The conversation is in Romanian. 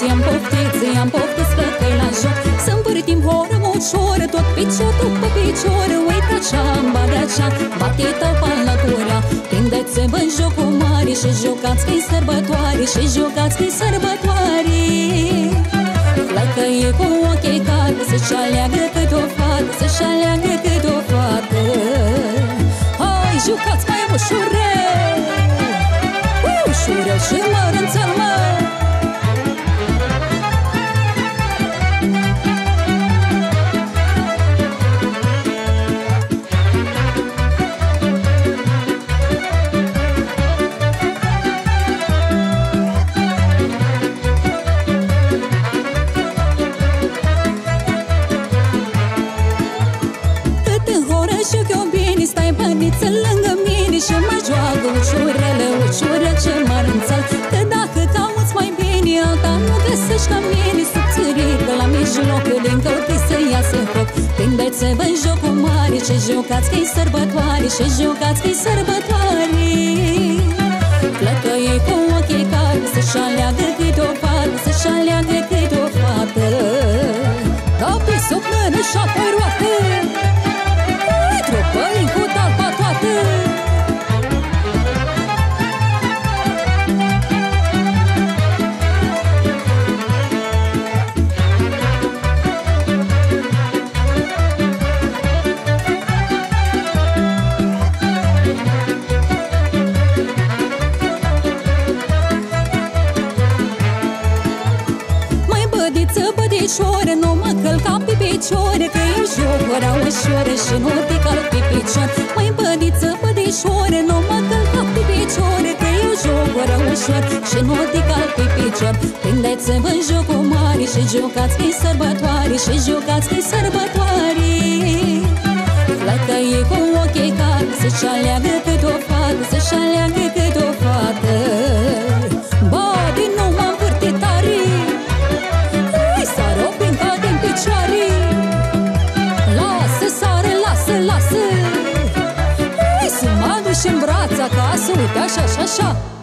i-am poftit că-i la joc. Să împărtim horă mușoră, tot picior după picior. Uite așa, bate-așa, bate tăpa la curea. Prindeți-vă în jocul mare și jucați că-i sărbătoare, și jucați că-i sărbătoare. Flăcăie cu ochii cald, să-și aleagă cât o fată, să-și aleagă cât o fată. Hai, jucați mai ușurel, ușurel și mărânțel, mă! Lângă mine și mă joacă ușurele, ușurel ce mărânțel. Că dacă cauți mai bine alta nu găsești ca mine. Subțirică la mijloc, din călcâi să iasă foc. Prindeți-vă în jocul mare și jucați că-i sărbătoare, și jucați că-i sărbătoare. Flăcăie cu ochii cald, să-și aleagă cât o fată, să-și aleagă cât o fată. Da pe sub mână și apoi roată, tropăi cu talpa toată. Mai bădiță, bădișoară, nu mă călca pe picioare, că e jocura ușoară și nu te calc pe picior. Mai bădiță, bădișoară, nu mă călca pe picioare, că e jocura ușoară și nu te calc pe picior. Prindeți-vă în jocul mare și jucați că-i sărbătoare, și jucați că-i sărbătoare. Flăcăie cu ochii cald, să-și aleagă cât o fată, să-și aleagă cât o fată. Ba, din nou m-am părtit tare, sară o pinta din picioare. Lasă, sară, lasă, lasă, să mă aduci în braț acasă. Uite așa, așa, așa.